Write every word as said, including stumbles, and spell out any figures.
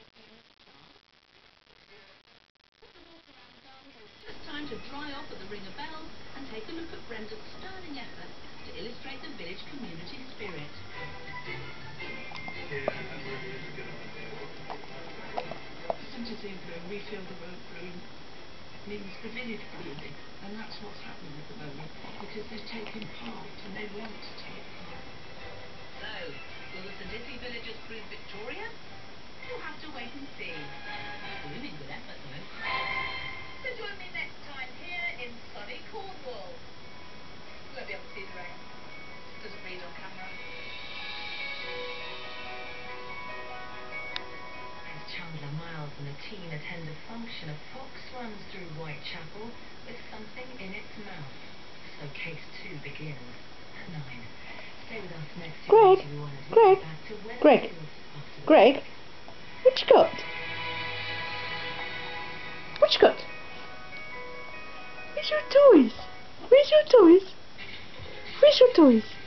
It's time to dry off at the Ring of Bells and take a look at Brenda's sterling effort to illustrate the village community spirit. Yeah, that really is a good idea. Percentages bloom, we feel the word bloom means the village blooming, and that's what's happening at the moment, because they've taken part and they want to take part. So, will the St Iffy villagers prove victorious? You'll have to wait and see. Blooming good effort, though. So join me next time here in sunny Cornwall. You won't be able to see the rain. It doesn't read on camera. As Chandler Miles and the team attend a function, a fox runs through Whitechapel with something in its mouth. So case two begins at nine. Stay with us next year. Greg, Greg, Greg, Greg, what you got? What you got? Where's your toys? Where's your toys? Where's your toys?